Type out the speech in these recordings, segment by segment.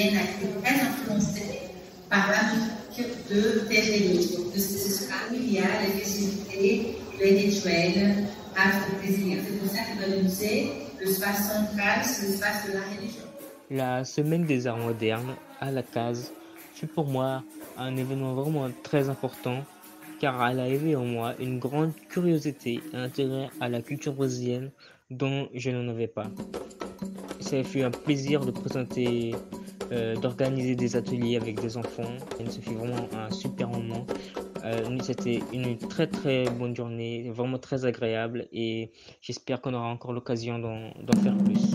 elle a été très influencée par la musique de Terre de ce familial, les festivités, les rituels, art de plaisir. C'est pour ça que dans le musée, l'espace central, c'est l'espace de la religion. La Semaine des Arts modernes à la case fut pour moi un événement vraiment très important car elle a éveillé en moi une grande curiosité et intérêt à la culture brésilienne dont je n'en avais pas. Ça fut un plaisir de présenter, d'organiser des ateliers avec des enfants. Et ce fut vraiment un super moment. C'était une très très bonne journée, vraiment très agréable et j'espère qu'on aura encore l'occasion d'en faire plus.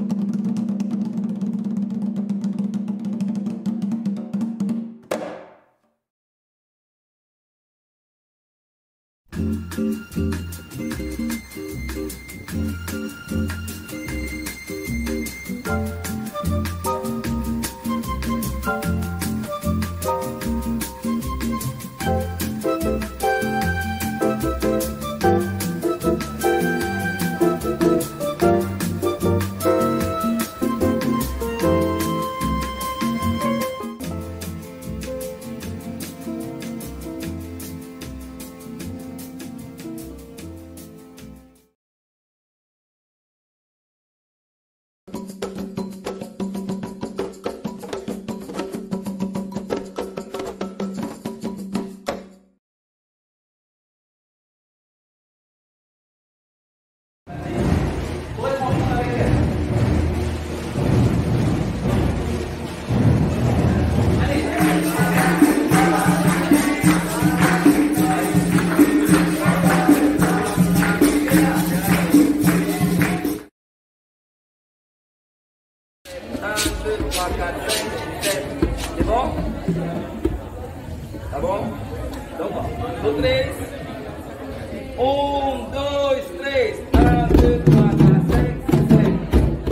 C'est bon? Tá bom? Então vamos. No 3. 1, 2, 3. 1, 2, 4, 5, 6.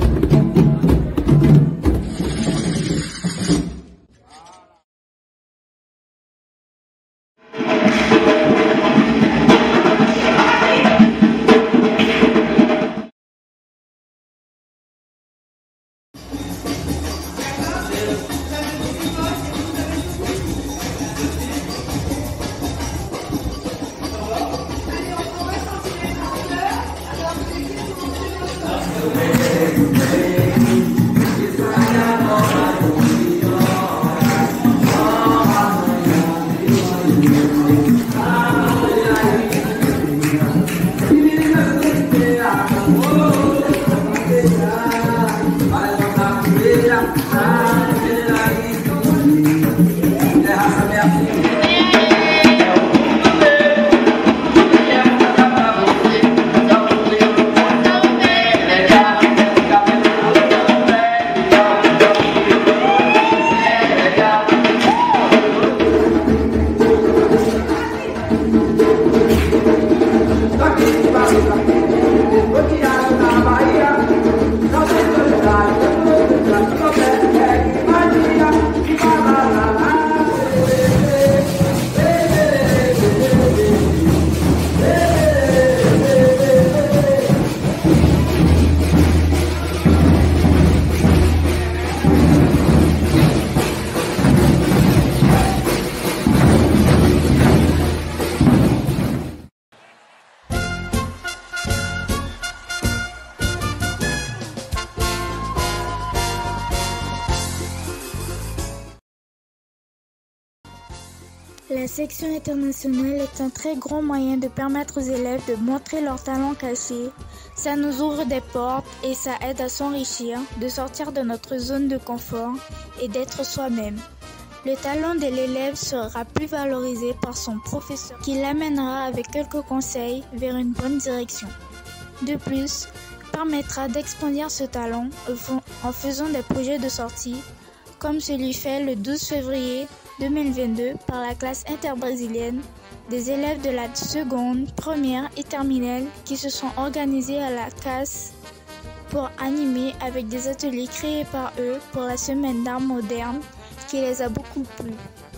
La section internationale est un très grand moyen de permettre aux élèves de montrer leurs talents cachés. Ça nous ouvre des portes et ça aide à s'enrichir, de sortir de notre zone de confort et d'être soi-même. Le talent de l'élève sera plus valorisé par son professeur qui l'amènera avec quelques conseils vers une bonne direction. De plus, permettra d'expandir ce talent en faisant des projets de sortie, comme celui fait le 12 février 2022 par la classe interbrésilienne des élèves de la seconde, première et terminale qui se sont organisés à la CAS pour animer avec des ateliers créés par eux pour la semaine d'art moderne qui les a beaucoup plu.